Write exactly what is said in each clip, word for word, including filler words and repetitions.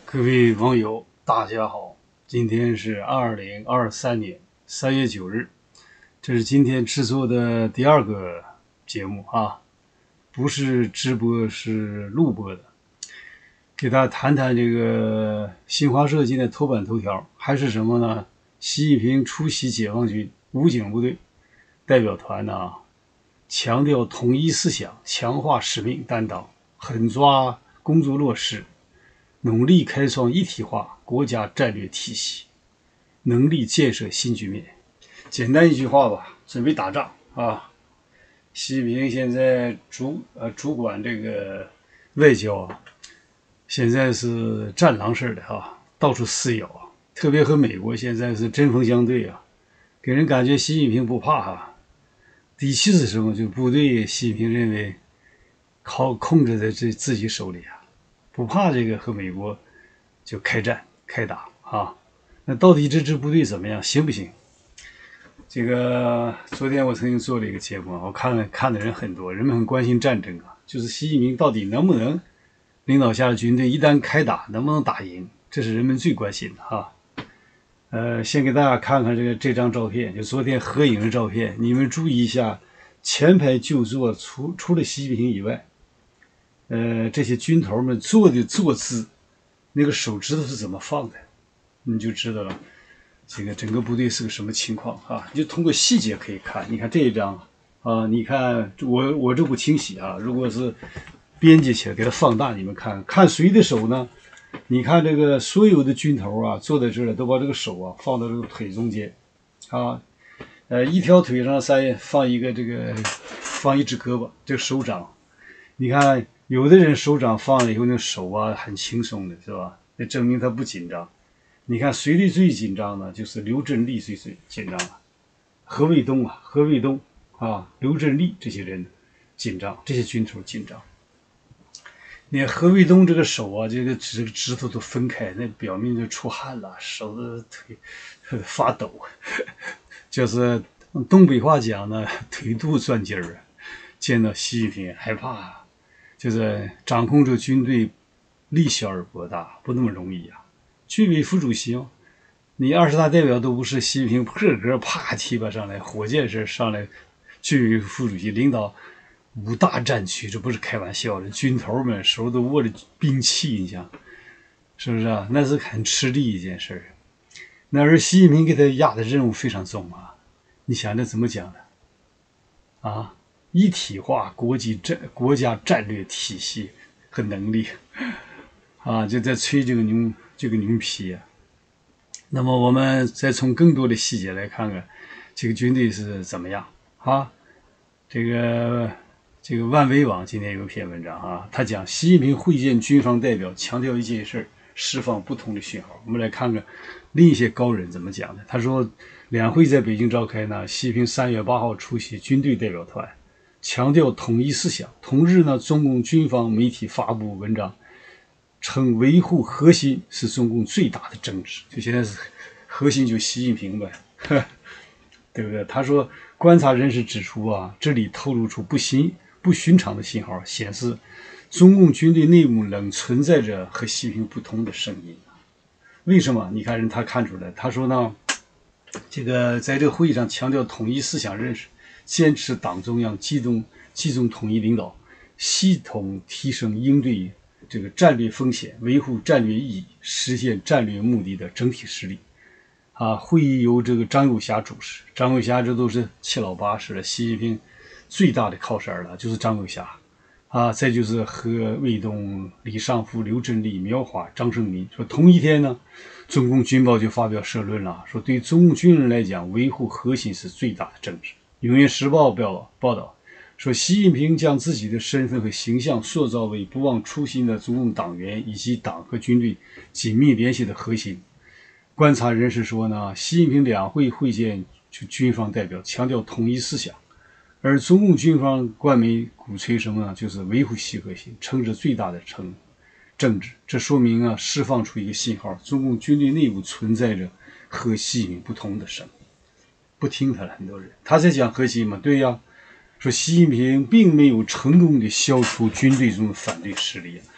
各位网友，大家好，今天是二零二三年三月九日，这是今天制作的第二个节目啊，不是直播，是录播的。给大家谈谈这个新华社今天头版头条还是什么呢？习近平出席解放军武警部队代表团呢，强调统一思想，强化使命担当，狠抓工作落实，努力开创一体化国家战略体系，能力建设新局面。简单一句话吧，准备打仗啊！习近平现在主呃主管这个外交啊，现在是战狼似的啊，到处撕咬啊，特别和美国现在是针锋相对啊，给人感觉习近平不怕哈、啊。第七次时候，就部队习近平认为靠控制在这自己手里啊，不怕这个和美国就开战开打啊。那到底这支部队怎么样，行不行？这个昨天我曾经做了一个节目，我看了看的人很多，人们很关心战争啊，就是习近平到底能不能领导下的军队一旦开打能不能打赢，这是人们最关心的哈。呃，先给大家看看这个这张照片，就昨天合影的照片，你们注意一下，前排就坐除除了习近平以外，呃，这些军头们坐的坐姿，那个手指头是怎么放的，你就知道了。这个整个部队是个什么情况啊？你就通过细节可以看，你看这一张啊，你看我我这不清晰啊，如果是编辑起来给它放大，你们看看谁的手呢？你看这个所有的军头啊，坐在这儿都把这个手啊放到这个腿中间，啊，呃，一条腿上再放一个这个放一只胳膊，这个手掌，你看有的人手掌放了以后，那手啊很轻松的，是吧？那证明他不紧张。你看谁的最紧张呢？就是刘振立最最紧张了，何卫东啊，何卫东啊，刘振立这些人紧张，这些军头紧张。你看何卫东这个手啊，这个指指头都分开，那表面就出汗了，手的腿发抖，就是东北话讲呢，腿肚转筋儿。见到习近平害怕，就是掌控着军队，力小而博大，不那么容易啊。军委副主席哦，你二十大代表都不是，习近平破格啪提拔上来，火箭式上来，军委副主席领导五大战区，这不是开玩笑的，军头们手都握着兵器，你想是不是啊？那是很吃力一件事。那而习近平给他压的任务非常重啊，你想这怎么讲呢？啊，一体化国际战国家战略体系和能力啊，就在吹这个牛这个牛皮啊。那么我们再从更多的细节来看看这个军队是怎么样啊？这个这个万维网今天有一篇文章啊，他讲习近平会见军方代表，强调一件事，释放不同的讯号。我们来看看另一些高人怎么讲的。他说，两会在北京召开呢，习近平三月八号出席军队代表团，强调统一思想。同日呢，中共军方媒体发布文章，称维护核心是中共最大的争执。就现在是核心就习近平呗，对不对？他说，观察人士指出啊，这里透露出不新不寻常的信号，显示中共军队内部仍存在着和习近平不同的声音。为什么？你看人他看出来，他说呢，这个在这个会议上强调统一思想认识，坚持党中央集中集中统一领导，系统提升应对这个战略风险，维护战略意义，实现战略目的的整体实力。啊，会议由这个张又侠主持，张又侠这都是七老八十了，习近平最大的靠山了，就是张又侠。啊，再就是何卫东、李尚福、刘振立、苗华、张胜民。说同一天呢，中共军报就发表社论了，说对中共军人来讲，维护核心是最大的政治。纽约时报报报道说，习近平将自己的身份和形象塑造为不忘初心的中共党员以及党和军队紧密联系的核心。观察人士说呢，习近平两会会见军方代表，强调统一思想。而中共军方官媒鼓吹什么呢？就是维护其核心，称之最大的政政治。这说明啊，释放出一个信号：中共军队内部存在着和习近平不同的声音。不听他了，很多人他在讲核心嘛，对呀。说习近平并没有成功的消除军队中的反对势力，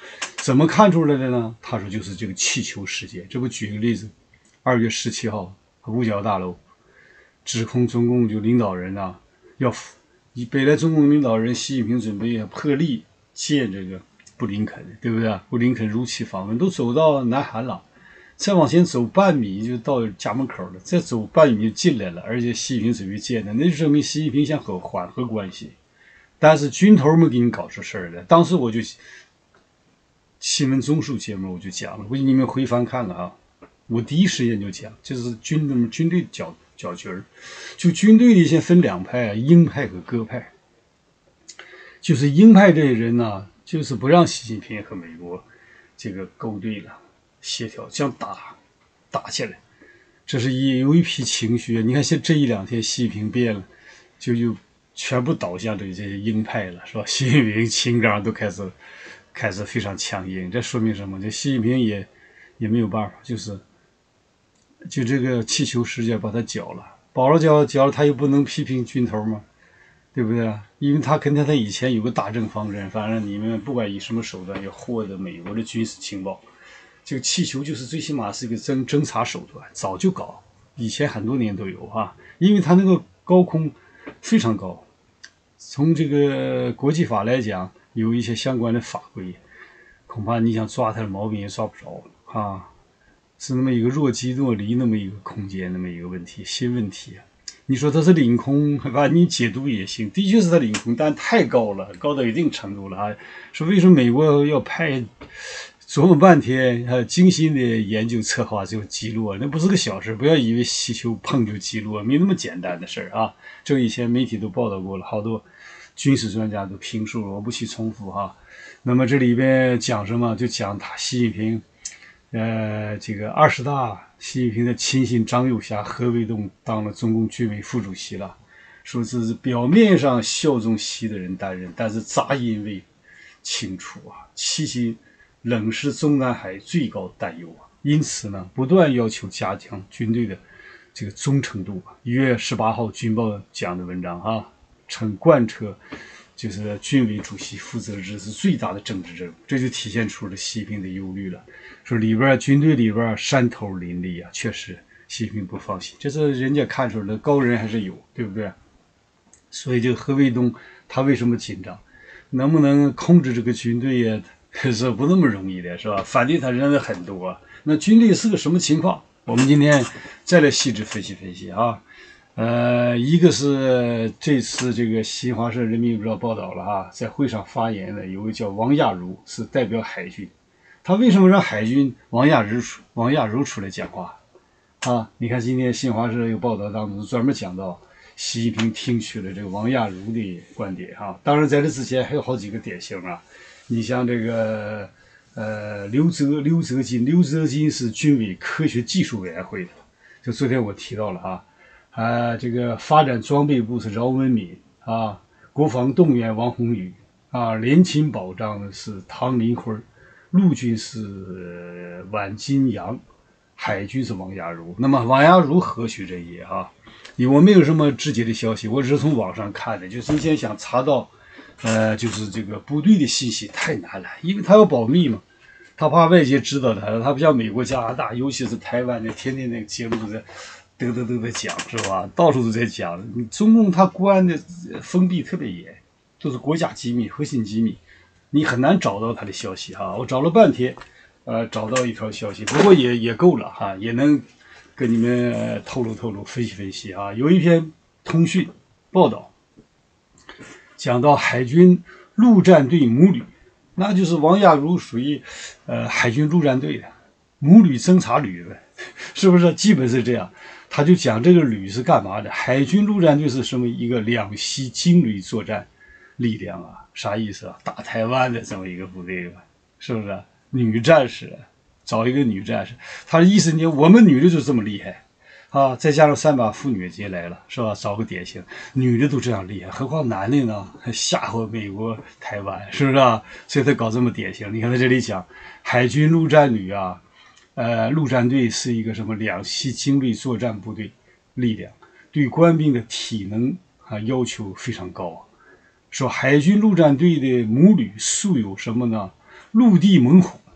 怎么看出来的呢？他说就是这个气球事件。这不举个例子，二月十七号五角大楼指控中共就领导人啊，要本来中共领导人习近平准备破例见这个布林肯，对不对？布林肯如期访问，都走到南韩了，再往前走半米就到家门口了，再走半米就进来了，而且习近平准备见他，那就证明习近平想和缓和关系。但是军头没给你搞出事儿来。当时我就新闻综述节目我就讲了，我给你们回翻看看啊。我第一时间就讲，就是军军队搅搅局儿，就军队里先分两派啊，鹰派和鸽派。就是鹰派这些人呢、啊，就是不让习近平和美国这个勾兑了，协调，想打打起来。这是一有一批情绪，你看现这一两天习近平变了，就就全部倒向这这些鹰派了，是吧？习近平情感都开始开始非常强硬，这说明什么？这习近平也也没有办法，就是就这个气球事件把他搅了，保了搅搅了，他又不能批评军头嘛，对不对？因为他肯定他以前有个大政方针，反正你们不管以什么手段要获得美国的军事情报，这个气球就是最起码是一个侦侦察手段，早就搞，以前很多年都有啊，因为他那个高空非常高，从这个国际法来讲，有一些相关的法规，恐怕你想抓他的毛病也抓不着啊，是那么一个若即若离那么一个空间，那么一个问题，新问题啊。你说它是领空，把你解读也行，的确是它领空，但太高了，高到一定程度了啊。说为什么美国要派琢磨半天，还精心的研究策划就击落，那不是个小事，不要以为气球碰就击落，没那么简单的事儿啊。这以前媒体都报道过了，好多军事专家都评述了，我不去重复哈。那么这里边讲什么？就讲他习近平。呃，这个二十大，习近平的亲信张又侠、何卫东当了中共军委副主席了，说这是表面上效忠习的人担任，但是杂音未清楚啊，迄今仍是中南海最高担忧啊。因此呢，不断要求加强军队的这个忠诚度。一月十八号军报讲的文章啊，称贯彻就是军委主席负责制是最大的政治任务，这就体现出了习近平的忧虑了。说里边军队里边山头林立啊，确实习近平不放心，这是人家看出来的，高人还是有，对不对？所以这个何卫东他为什么紧张？能不能控制这个军队呀？是不那么容易的，是吧？反对他人的很多、啊，那军队是个什么情况？我们今天再来细致分析分析啊。呃，一个是这次这个新华社人民日报报道了哈，在会上发言的有个叫王亚茹，是代表海军。他为什么让海军王亚茹王亚茹出来讲话啊？你看今天新华社有报道当中专门讲到习近平听取了这个王亚茹的观点哈。当然在这之前还有好几个典型啊，你像这个呃刘泽刘泽金，刘泽金是军委科学技术委员会的，就昨天我提到了啊。啊，这个发展装备部是饶文敏啊，国防动员王宏宇啊，联勤保障是唐林辉，陆军是宛金阳，海军是王亚茹。那么王亚茹何许人也啊？我没有什么直接的消息，我只是从网上看的。就是你现在想查到，呃，就是这个部队的信息太难了，因为他要保密嘛，他怕外界知道他，他不像美国、加拿大，尤其是台湾的，天天那个节目都在。嘚嘚嘚在讲是吧？到处都在讲。你中共它关的封闭特别严，都是国家机密、核心机密，你很难找到他的消息哈。我找了半天，呃，找到一条消息，不过也也够了哈，也能跟你们、呃、透露透露、分析分析啊。有一篇通讯报道，讲到海军陆战队母旅，那就是王亚茹属于呃海军陆战队的母旅侦察旅呗，是不是？基本是这样。他就讲这个旅是干嘛的？海军陆战队是什么一个两栖精旅作战力量啊？啥意思啊？打台湾的这么一个部队吧，是不是？女战士，找一个女战士，他的意思你我们女的就这么厉害啊，再加上三把妇女节来了，是吧？找个典型，女的都这样厉害，何况男的呢？还吓唬美国、台湾，是不是啊？所以他搞这么典型。你看他这里讲海军陆战旅啊。呃，陆战队是一个什么两栖精锐作战部队力量，对官兵的体能啊要求非常高。说海军陆战队的母旅素有什么呢？陆地猛虎，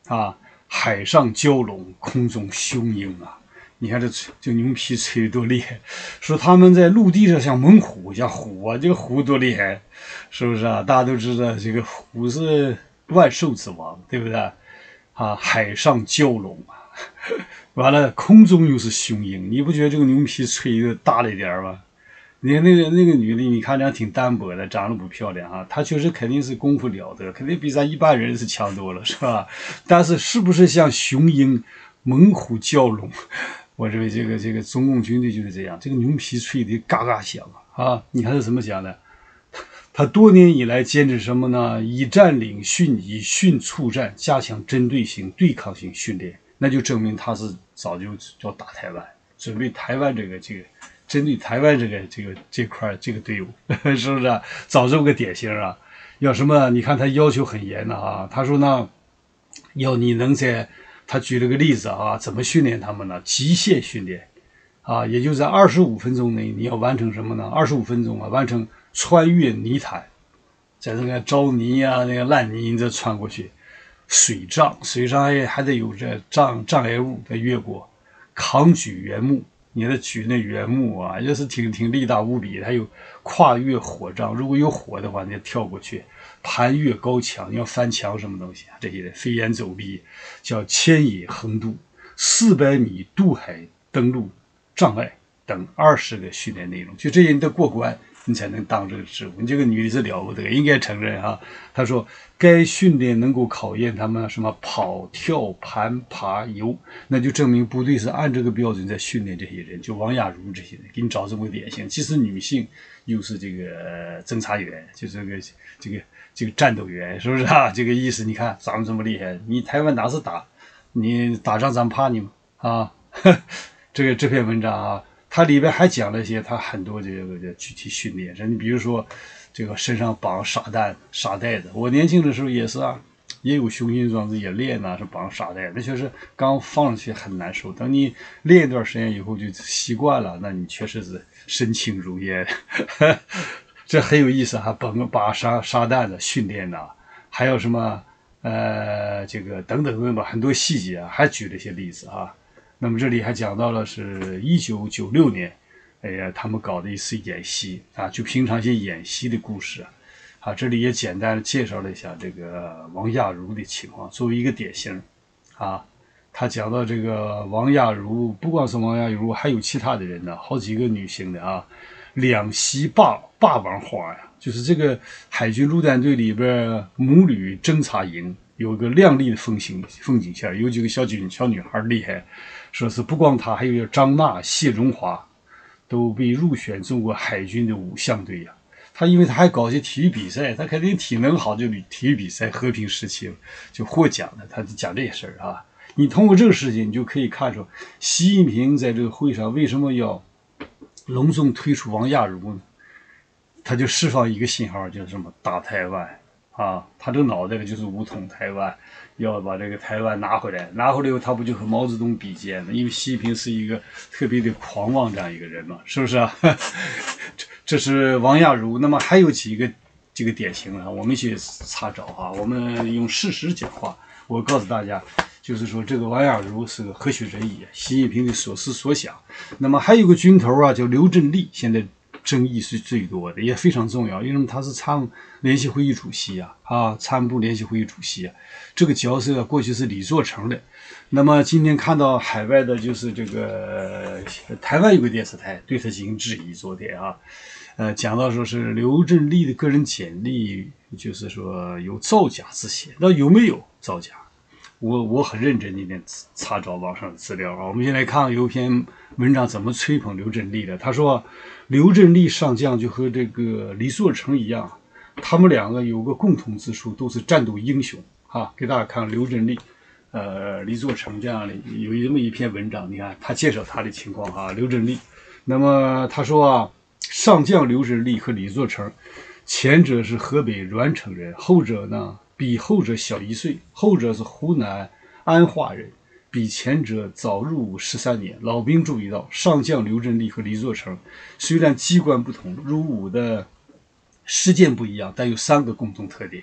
啊，海上蛟龙，空中雄鹰啊！你看这这牛皮吹得多厉害，说他们在陆地上像猛虎，像虎啊，这个虎多厉害，是不是啊？大家都知道这个虎是万兽之王，对不对？啊，海上蛟龙啊，完了空中又是雄鹰，你不觉得这个牛皮吹的大了一点吗？你看那个那个女的，你看着挺单薄的，长得不漂亮啊。她确实肯定是功夫了得，肯定比咱一般人是强多了，是吧？但是是不是像雄鹰、猛虎、蛟龙？我认为这个这个中共军队就是这样，这个牛皮吹得嘎嘎响啊！啊，你看是怎么讲的？他多年以来坚持什么呢？以战领训，以训促战，加强针对性、对抗性训练，那就证明他是早就要打台湾，准备台湾这个这个。针对台湾这个这个这块这个队伍，是不是、啊、找这么个典型啊？要什么？你看他要求很严的啊。他说呢，要你能在，他举了个例子啊，怎么训练他们呢？极限训练啊，也就在二十五分钟内，你要完成什么呢？二十五分钟啊，完成穿越泥潭，在这个沼泥啊、那个烂泥，你再穿过去，水障，水障还还得有这障障碍物得越过，扛举原木。你的举那原木啊，也是挺挺力大无比的。还有跨越火障，如果有火的话，你就跳过去；攀越高墙，你要翻墙什么东西啊？这些飞檐走壁，叫千野横渡，四百米渡海登陆障碍等二十个训练内容，就这些你得过关，你才能当这个职务。你这个女的是了不得，应该承认哈。他说，该训练能够考验他们什么跑、跳、攀、爬、游，那就证明部队是按这个标准在训练这些人，就王亚茹这些人，给你找这么个典型，既是女性，又是这个侦察员，就这个这个这个战斗员，是不是啊？这个意思，你看咱们这么厉害，你台湾哪是打？你打仗咱怕你吗？啊，这个这篇文章啊。它里边还讲了一些他很多这个具体训练，你比如说这个身上绑沙袋沙袋子，我年轻的时候也是啊，也有雄心壮志也练呐、啊，是绑沙袋，那确实刚放上去很难受，等你练一段时间以后就习惯了，那你确实是身轻如燕，这很有意思哈、啊，绑把沙沙袋子训练呐、啊，还有什么呃这个等等等等很多细节啊，还举了一些例子啊。那么这里还讲到了是一九九六年，哎呀，他们搞的一次演习啊，就平常一些演习的故事啊，啊，这里也简单的介绍了一下这个王亚茹的情况，作为一个典型啊，他讲到这个王亚茹，不光是王亚茹，还有其他的人呢，好几个女性的啊，两栖霸霸王花呀，就是这个海军陆战队里边母旅侦察营有个亮丽的风景风景线，有几个小女小女孩厉害。说是不光他，还有张娜、谢荣华都被入选中国海军的五项队呀、啊。他因为他还搞些体育比赛，他肯定体能好，就体育比赛和平时期就获奖的。他就讲这些事儿啊。你通过这个事情，你就可以看出习近平在这个会上为什么要隆重推出王亚茹呢？他就释放一个信号，就是什么打台湾啊，他这个脑袋就是武统台湾。要把这个台湾拿回来，拿回来以后，他不就和毛泽东比肩吗？因为习近平是一个特别的狂妄这样一个人嘛，是不是啊？这这是王亚茹。那么还有几个这个典型啊，我们去查找啊，我们用事实讲话。我告诉大家，就是说这个王亚茹是个何许人也，习近平的所思所想。那么还有个军头啊，叫刘振立，现在争议是最多的，也非常重要，因为他是参联席会议主席啊，啊，参部联席会议主席啊，这个角色过去是李作成的。那么今天看到海外的，就是这个台湾有个电视台对他进行质疑，昨天啊，呃，讲到说是刘振立的个人简历，就是说有造假之嫌，那有没有造假？我我很认真今天查找网上的资料啊。我们先来看有一篇文章怎么吹捧刘振立的。他说，刘振立上将就和这个李作成一样，他们两个有个共同之处，都是战斗英雄啊。给大家看刘振立、呃李作成这样的有这么一篇文章，你看他介绍他的情况哈、啊。刘振立，那么他说啊，上将刘振立和李作成，前者是河北阮城人，后者呢比后者小一岁，后者是湖南安化人，比前者早入伍十三年。老兵注意到，上将刘振立和李作成虽然机关不同，入伍的事件不一样，但有三个共同特点。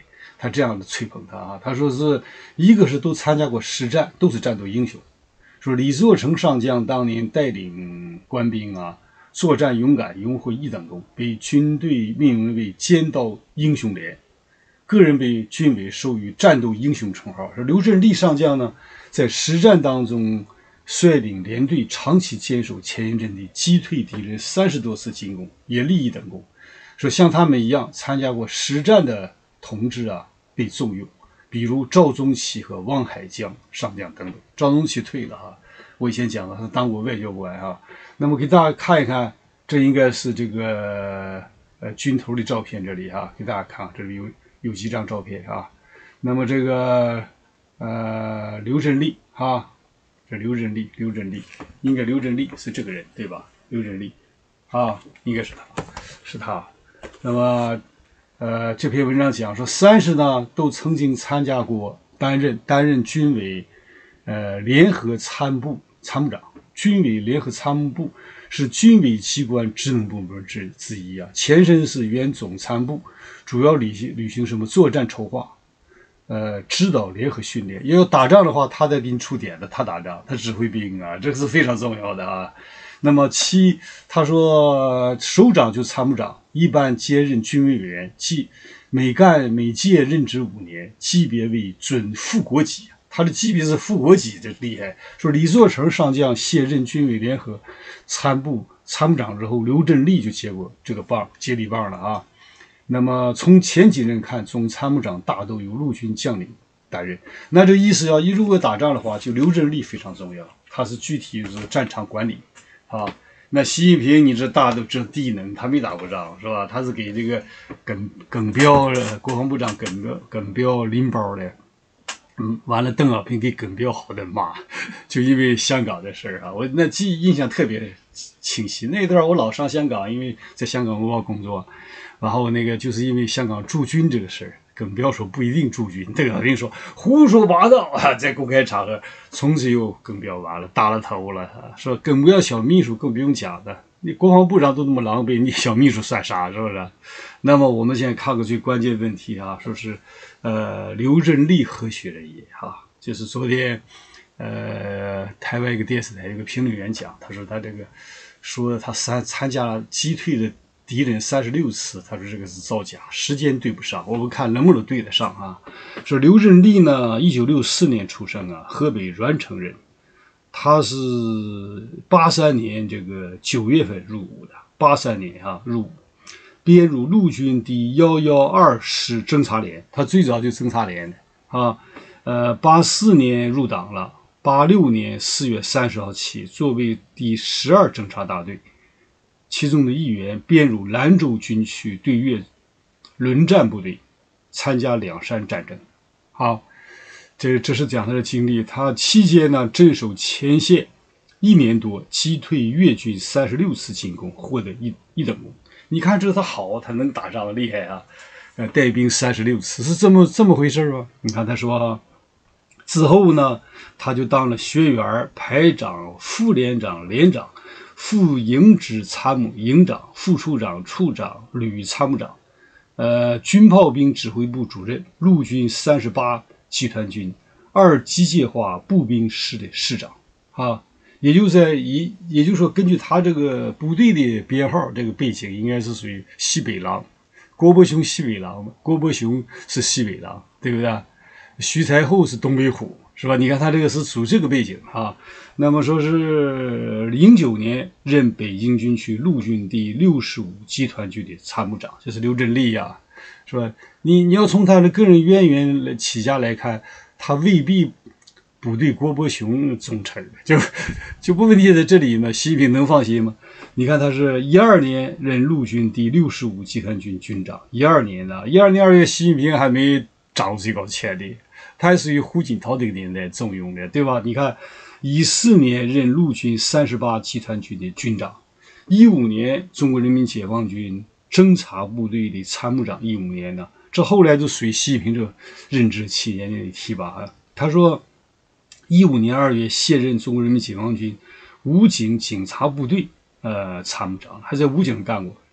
他这样的吹捧他啊，他说是一个是都参加过实战，都是战斗英雄。说李作成上将当年带领官兵啊作战勇敢，荣获一等功，被军队命名为尖刀英雄连。个人被军委授予战斗英雄称号。说刘振立上将呢，在实战当中率领连队长期坚守前沿阵地，击退敌人三十多次进攻，也立一等功。说像他们一样参加过实战的同志啊，被重用，比如赵宗祺和汪海江上将等等。赵宗祺退了哈，我以前讲了，他当过外交官哈。那么给大家看一看，这应该是这个呃军头的照片，这里哈，给大家看，这里有有几张照片啊。那么这个呃刘振立哈，这刘振立，刘振立应该刘振立是这个人对吧？刘振立啊，应该是他，是他。那么，呃，这篇文章讲说，三十呢都曾经参加过，担任担任军委，呃，联合参部参谋长。军委联合参谋部是军委机关职能部门之之一啊，前身是原总参部，主要履行履行什么作战筹划，呃，指导联合训练。要打仗的话，他在给你出点子，他打仗，他指挥兵啊，这是非常重要的啊。那么其他说首长就参谋长，一般兼任军委委员，即每干每届任职五年，级别为准副国级。他的级别是副国级，这厉害。说李作成上将卸任军委联合参部参谋长之后，刘振立就接过这个棒，接力棒了啊。那么从前几任看，总参谋长大都由陆军将领担任。那这意思要一如果打仗的话，就刘振立非常重要，他是具体是战场管理啊。那习近平你这大都这低能，他没打过仗是吧？他是给这个耿耿彪国防部长耿彪耿彪拎包的。嗯，完了，邓小平给耿彪好的骂，就因为香港的事儿啊，我那记印象特别清晰。那段我老上香港，因为在香港文化工作，然后那个就是因为香港驻军这个事儿，耿彪说不一定驻军，邓小平说胡说八道啊，在公开场合，从此又耿彪完了，耷了头了，说耿彪小秘书更不用讲的，你国防部长都那么狼狈，你小秘书算啥，是不是？那么我们现在看个最关键问题啊，说是呃刘振立何许人也哈？就是昨天呃台湾一个电视台一个评论员讲，他说他这个说他参参加了击退的敌人三十六次，他说这个是造假，时间对不上，我们看能不能对得上啊？说刘振立呢，一九六四年出生啊，河北阮城人，他是八三年这个九月份入伍的，八三年啊入伍。编入陆军第一一二师侦察连，他最早就侦察连的啊。呃，八四年入党了，八六年四月三十号起，作为第十二侦察大队其中的一员，编入兰州军区对越轮战部队，参加两山战争。好，这这是讲他的经历。他期间呢，镇守前线一年多，击退越军三十六次进攻，获得一一等功。你看这他好，他能打仗厉害啊！呃，带兵三十六次是这么这么回事吗？你看他说啊，之后呢，他就当了学员、排长、副连长、连长、副营指参谋、营长、副处长、处长、旅参谋长，呃，军炮兵指挥部主任，陆军三十八集团军二机械化步兵师的师长啊。也就在也也就是说，根据他这个部队的编号，这个背景应该是属于西北狼，郭伯雄西北狼嘛，郭伯雄是西北狼，对不对？徐才厚是东北虎，是吧？你看他这个是属这个背景啊。那么说是零九年任北京军区陆军第六十五集团军的参谋长，这是刘振立呀，是吧？你你要从他的个人渊源来起家来看，他未必部队郭伯雄忠臣，就就不问题在这里呢。习近平能放心吗？你看他是一二年任陆军第六十五集团军军长，一二年呢，一二年二月，习近平还没掌最高权力，他还属于胡锦涛这个年代重用的，对吧？你看一四年任陆军三十八集团军的军长，一五年中国人民解放军侦察部队的参谋长，一五年呢，这后来就随习近平这任职期间的提拔。他说一五年二月卸任中国人民解放军武警警察部队呃参谋长，还在武警干过。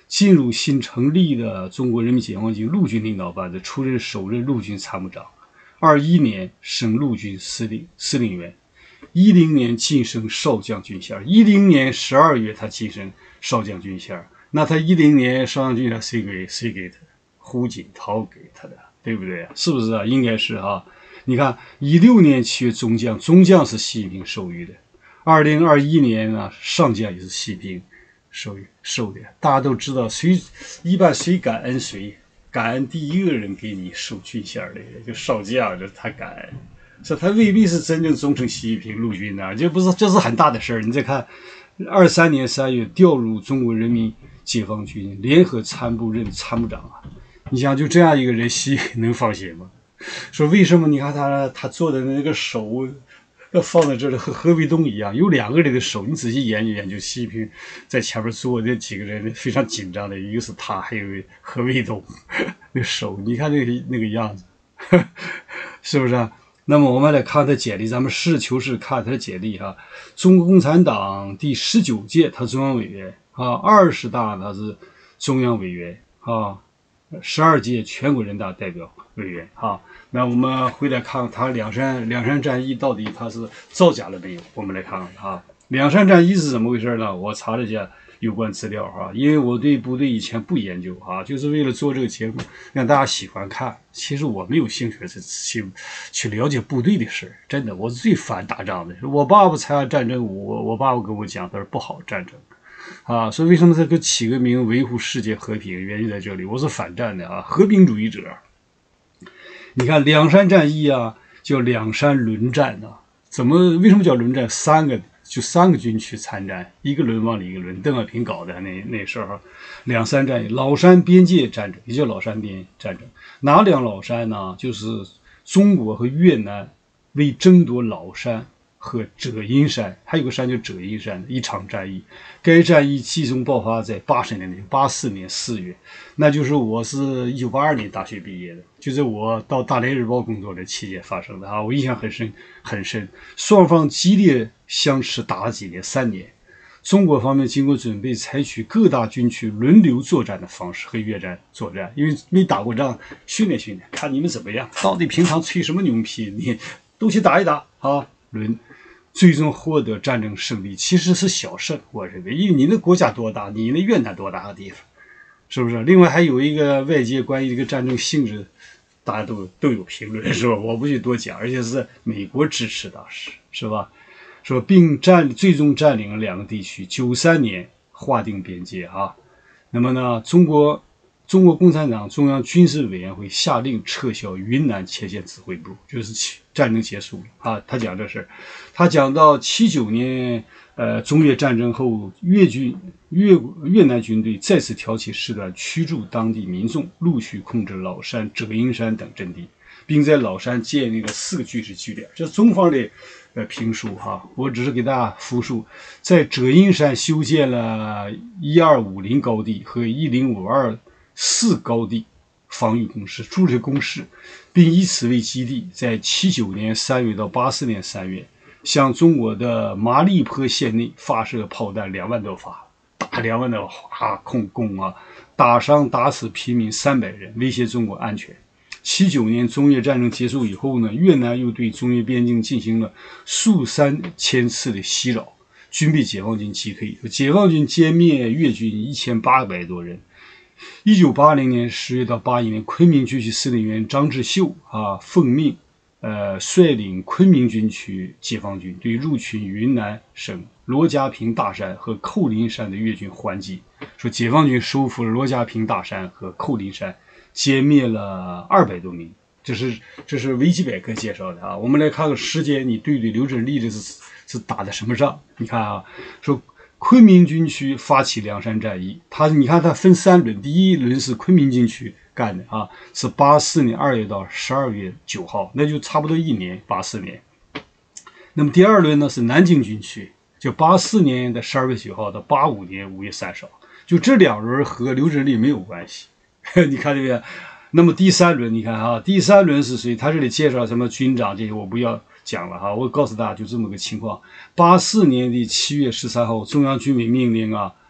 进入新成立的中国人民解放军陆军领导班子，出任首任陆军参谋长。二一年升陆军司令司令员，一零年晋升少将军衔。一零年十二月他晋升少将军衔，那他一零年少将军衔谁给谁给他？胡锦涛给他的，对不对？是不是啊？应该是啊。你看，一六年七月中将，中将是习近平授予的。二零二一年呢，上将也是习近平授予授的。大家都知道，谁一般谁感恩谁？感恩第一个人给你授军衔的，就少将，这他感恩。这他未必是真正忠诚习近平陆军的，这不是这是很大的事儿。你再看，二三年三月调入中国人民解放军联合参谋任参谋长啊。你想就这样一个人，习能放心吗？说为什么？你看他他做的那个手，要放在这里和何卫东一样，有两个人的手。你仔细研究研究，习近平在前面坐的几个人非常紧张的，一个是他，还有何卫东，那手，你看那个那个样子，是不是啊？那么我们来看他简历，咱们实事求是看他的简历哈。中国共产党第十九届他中央委员啊，二十大他是中央委员啊。十二届全国人大代表委员啊，那我们回来看看他两山两山战役到底他是造假了没有？我们来看看啊，两山战役是怎么回事呢？我查了一下有关资料哈，因为我对部队以前不研究啊，就是为了做这个节目让大家喜欢看。其实我没有兴趣去去了解部队的事，真的，我最烦打仗的。我爸爸参加战争，我我爸爸跟我讲，他说不好战争。啊，所以为什么这个起个名维护世界和平，原因在这里。我是反战的啊，和平主义者。你看两山战役啊，叫两山轮战啊，怎么为什么叫轮战？三个就三个军区参战，一个轮往里一个轮，邓小平搞的那那时候，两山战役，老山边界战争也叫老山边战争。哪两老山呢？就是中国和越南为争夺老山和遮阴山，还有个山叫遮阴山的一场战役。该战役集中爆发在八十年代，八四年四月，那就是我是一九八二年大学毕业的，就在我到大连日报工作的期间发生的啊，我印象很深很深。双方激烈相持打了几年，三年。中国方面经过准备，采取各大军区轮流作战的方式和越战作战，因为没打过仗，训练训练，看你们怎么样，到底平常吹什么牛皮，你都去打一打啊，轮。最终获得战争胜利，其实是小胜，我认为，因为你的国家多大，你那越南多大的地方，是不是？另外还有一个外界关于这个战争性质，大家都都有评论，是吧？我不去多讲，而且是美国支持当时，是吧？说并占最终占领了两个地区，九三年划定边界啊。那么呢，中国中国共产党中央军事委员会下令撤销云南前线指挥部，就是战争结束了啊。他讲这事，他讲到七九年，呃，中越战争后，越军越越南军队再次挑起事端，驱逐当地民众，陆续控制老山、遮阴山等阵地，并在老山建立了四个军事据点。这是中方的呃评述哈，我只是给大家复述，在遮阴山修建了一二五零高地和一零五二四高地防御工事、驻留工事，并以此为基地，在七九年三月到八四年三月，向中国的麻栗坡县内发射炮弹两万多发，打两万多发空攻啊，打伤打死平民三百人，威胁中国安全。七九年中越战争结束以后呢，越南又对中越边境进行了数三千次的袭扰，均被解放军击退。解放军歼灭越军一千八百多人。一九八零年十月到八一年，昆明军区司令员张志秀啊奉命，呃率领昆明军区解放军对入侵云南省罗家坪大山和寇林山的越军还击。说解放军收复了罗家坪大山和寇林山，歼灭了二百多名。这是这是维基百科介绍的啊。我们来看看时间，你对对刘振立这是是打的什么仗？你看啊，说。昆明军区发起凉山战役，他你看他分三轮，第一轮是昆明军区干的啊，是八四年二月到十二月九号，那就差不多一年，八四年。那么第二轮呢是南京军区，就八四年的十二月九号到八五年五月三十号，就这两轮和刘振立没有关系，你看这边。那么第三轮，你看啊，第三轮是谁？他这里介绍什么军长这些，我不要讲了哈，我告诉大家就这么个情况。八四年的七月十三号，中央军委命令啊，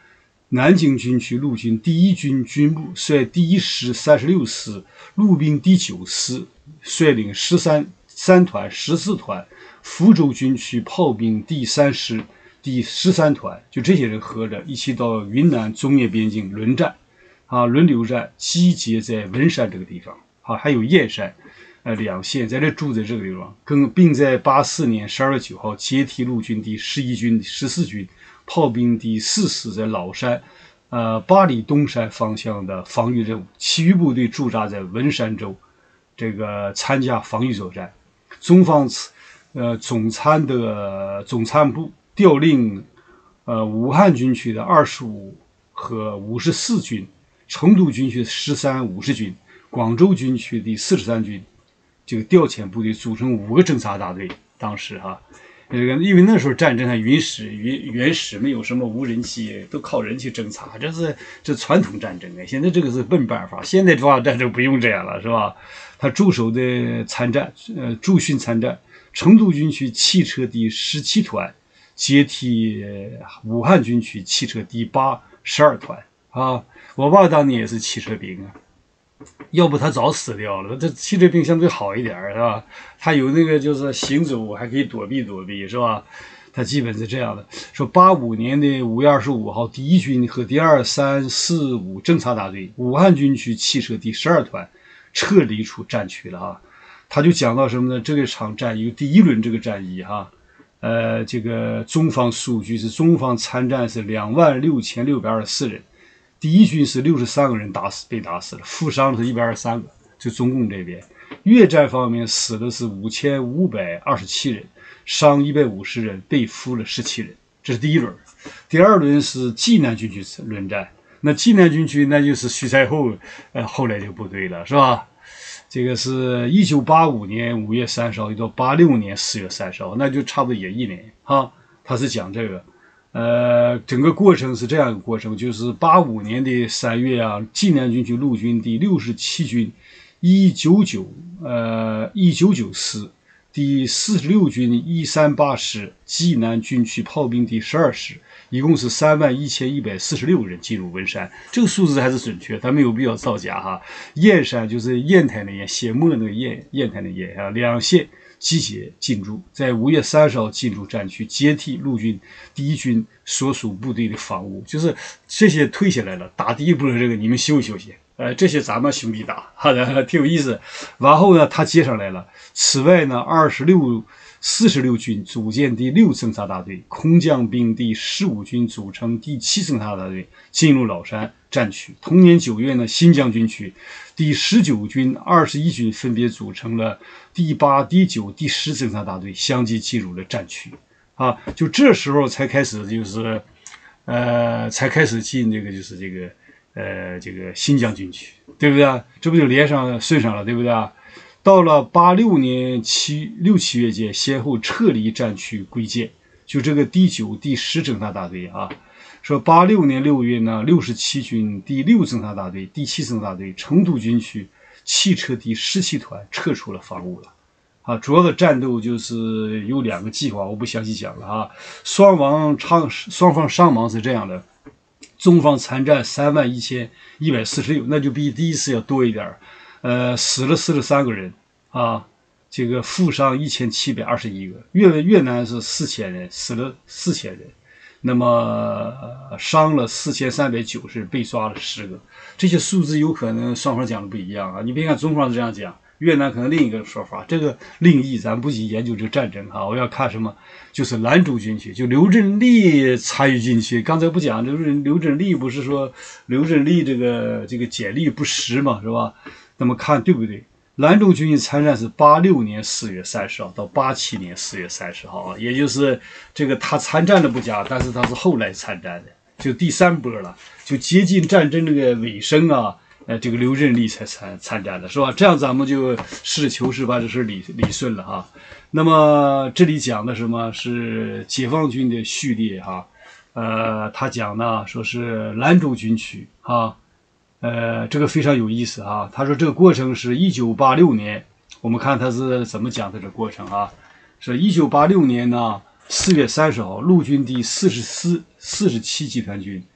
南京军区陆军第一军军部率第一师三十六师，陆兵第九师率领十三三团、十四团，福州军区炮兵第三师第十三团，就这些人合着一起到云南中越边境轮战，啊，轮流战，集结在文山这个地方，啊，还有燕山，呃，两县在这住在这个地方，更并在八四年十二月九号接替陆军第十一军、十四军。炮兵第四师在老山，呃八里东山方向的防御任务，其余部队驻扎在文山州，这个参加防御作战。中方呃总参的总参部调令，呃武汉军区的二十五和五十四军，成都军区的十三、五十军，广州军区第四十三军，这个调遣部队组成五个侦察大队。当时哈。这个因为那时候战争还原始原原始，没有什么无人机，都靠人去侦察，这是这传统战争啊。现在这个是笨办法，现在中亚战争不用这样了，是吧？他驻守的参战，呃，驻训参战，成都军区汽车第十七团接替武汉军区汽车第八十二团啊。我爸当年也是汽车兵啊。要不他早死掉了。这汽车兵相对好一点，是吧？他有那个就是行走还可以躲避躲避，是吧？他基本是这样的。说八五年的五月二十五号，第一军和第二、三、四、五侦察大队，武汉军区汽车第十二团撤离出战区了哈。他就讲到什么呢？这个场战役第一轮这个战役哈，呃，这个中方数据是中方参战是两万六千六百二十四人。第一军是六十三个人打死被打死了，负伤是一百二十三个，就中共这边。越战方面死的是五千五百二十七人，伤一百五十人，被俘了十七人。这是第一轮。第二轮是济南军区轮战，那济南军区那就是徐才厚呃后来这个部队了，是吧？这个是一九八五年五月三十号到八六年四月三十号，那就差不多也一年哈。他是讲这个。呃，整个过程是这样一个过程，就是八五年的三月啊，济南军区陆军第六十七军一九九呃一九九师，第四十六军一三八师，济南军区炮兵第十二师，一共是三万一千一百四十六人进入文山。这个数字还是准确，他没有必要造假哈。燕山就是砚台那燕，写墨那个砚，砚台那砚啊，两县。集结进驻，在五月三十号进驻战区，接替陆军第一军所属部队的防务，就是这些退下来了，打第一波这个你们休息休息，呃，这些咱们兄弟打，好的，挺有意思。然后呢，他接上来了。此外呢，二十六、四十六军组建第六侦察大队，空降兵第十五军组成第七侦察大队，进入老山战区。同年九月呢，新疆军区第十九军、二十一军分别组成了第八、第九、第十侦察大队，相继进入了战区。啊，就这时候才开始，就是，呃，才开始进这个，就是这个，呃，这个新疆军区，对不对？这不就连上顺上了，对不对？到了八六年七六七月间，先后撤离战区归建，就这个第九、第十侦察大队啊。说八六年六月呢，六十七军第六侦察大队、第七侦察大队、成都军区汽车第十七团撤出了防务了。啊，主要的战斗就是有两个计划，我不详细讲了啊。双方伤双方伤亡是这样的：中方参战三万一千一百四十六，那就比第一次要多一点，呃，死了四十三个人啊，这个负伤一千七百二十一个。越越南是四千人，死了四千人。那么、呃、伤了四千三百九十，被抓了十个。这些数字有可能双方讲的不一样啊。你别看中方是这样讲，越南可能另一个说法，这个另议，咱不去研究这个战争哈。我要看什么，就是兰州军区，就刘振利参与进去。刚才不讲，刘振刘振利不是说刘振利这个这个简历不实嘛，是吧？那么看对不对？兰州军区参战是八六年四月三十号到八七年四月三十号啊，也就是这个他参战的不假，但是他是后来参战的，就第三波了，就接近战争这个尾声啊，呃，这个刘振利才参参战的，是吧？这样咱们就实事求是把这事理理顺了哈。那么这里讲的什么是解放军的序列哈？呃，他讲呢说是兰州军区哈。呃，这个非常有意思啊。他说这个过程是一九八六年，我们看他是怎么讲的这个过程啊？是一九八六年呢四月三十号，陆军第四十四、四十七集团军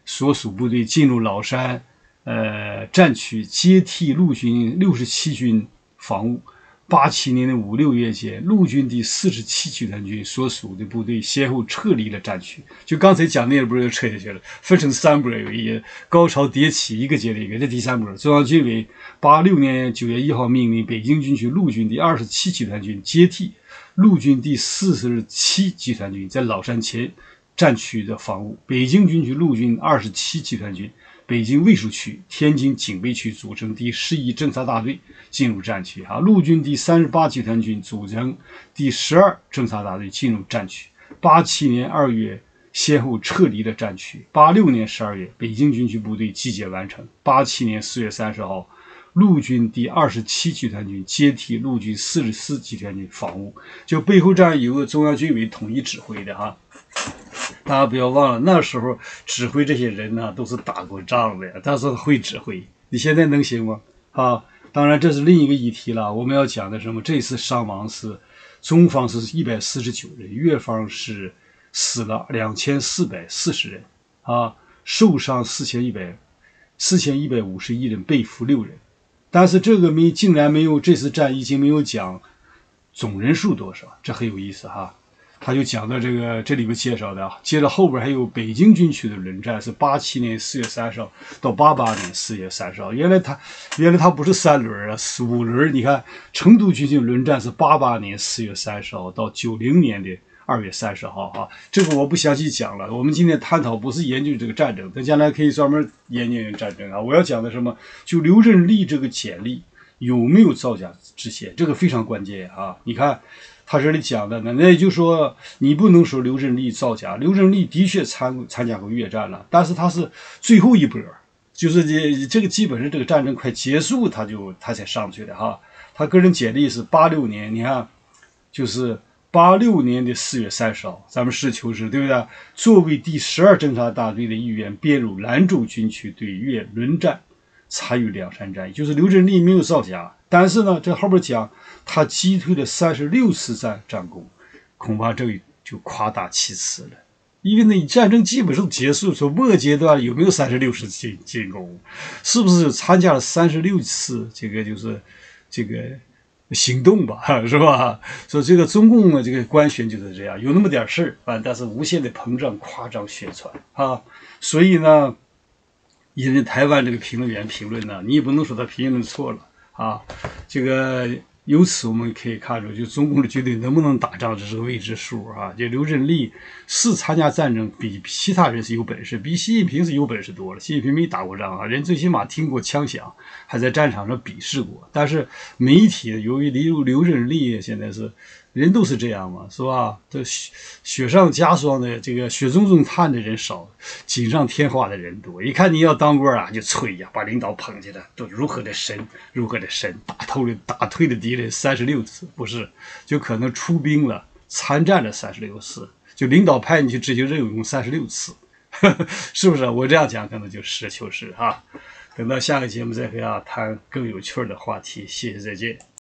所属部队进入老山呃战区，接替陆军六十七军防务。八七年的五六月间，陆军第四十七集团军所属的部队先后撤离了战区。就刚才讲那波就撤下去了，分成三波，有一高潮迭起，一个接着一个。这第三波，中央军委八六年九月一号命令北京军区陆军第二十七集团军接替陆军第四十七集团军在老山前战区的防务。北京军区陆军二十七集团军北京卫戍区、天津警备区组成第十一侦察大队进入战区啊，陆军第三十八集团军组成第十二侦察大队进入战区。八七年二月先后撤离了战区。八六年十二月，北京军区部队集结完成。八七年四月三十号，陆军第二十七集团军接替陆军四十四集团军防务。就背后战由个中央军委统一指挥的哈。大家不要忘了，那时候指挥这些人呢，都是打过仗的呀，他是会指挥。你现在能行吗？啊，当然这是另一个议题了。我们要讲的什么？这次伤亡是中方是一百四十九人，越方是死了两千四百四十人啊，受伤四千一百四千一百五十一人，被俘六人。但是这个没竟然没有这次战役竟没有讲总人数多少，这很有意思哈。他就讲到这个，这里边介绍的啊，接着后边还有北京军区的轮战是八七年四月三十号到八八年四月三十号。原来他原来他不是三轮啊，是五轮。你看成都军区轮战是八八年四月三十号到九零年的二月三十号啊。这个我不详细讲了，我们今天探讨不是研究这个战争，咱将来可以专门研究研究战争啊。我要讲的什么？就刘振立这个简历有没有造假之嫌，这个非常关键啊。你看。他这里讲的呢，那也就是说，你不能说刘振立造假。刘振立的确参参加过越战了，但是他是最后一波，就是这这个基本上这个战争快结束，他就他才上去的哈。他个人简历是八六年，你看，就是八六年的四月三十号，咱们实事求是，对不对？作为第十二侦察大队的一员，编入兰州军区对越轮战，参与两山战役。就是刘振立没有造假。但是呢，这后边讲他击退了三十六次战战功，恐怕这个就夸大其词了。因为呢，战争基本上结束，说末阶段有没有三十六次进进攻，是不是参加了三十六次这个就是这个行动吧，是吧？说这个中共的这个官宣就是这样，有那么点事儿啊，但是无限的膨胀、夸张宣传啊，所以呢，因为台湾这个评论员评论呢，你也不能说他评论错了。啊，这个由此我们可以看出，就中共的军队能不能打仗，这是个未知数啊。就刘振立是参加战争，比其他人是有本事，比习近平是有本事多了。习近平没打过仗啊，人最起码听过枪响，还在战场上比试过。但是媒体由于刘刘振立现在是人都是这样嘛，是吧？这雪上加霜的，这个雪中送炭的人少，锦上添花的人多。一看你要当官啊，就吹呀，把领导捧起来，都如何的神，如何的神，打透了，打退了敌人三十六次，不是，就可能出兵了，参战了三十六次，就领导派你去执行任务用三十六次，呵呵，是不是？我这样讲可能就实事求是哈。等到下个节目再和大家谈更有趣的话题，谢谢，再见。